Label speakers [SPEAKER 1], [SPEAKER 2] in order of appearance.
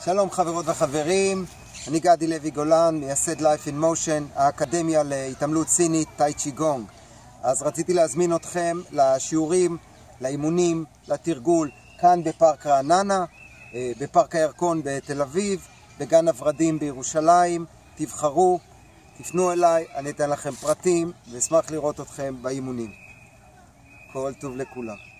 [SPEAKER 1] שלום חברות וחברים, אני גדי לוי גולן, מייסד Life in Motion, האקדמיה להתעמלות סינית טאי צ'י גונג. אז רציתי להזמין אתכם לשיעורים, לאימונים, לתרגול, כאן בפארק רעננה, בפארק הירקון בתל אביב, בגן הוורדים בירושלים. תבחרו, תפנו אליי, אני אתן לכם פרטים, ואשמח לראות אתכם באימונים. כל טוב לכולם.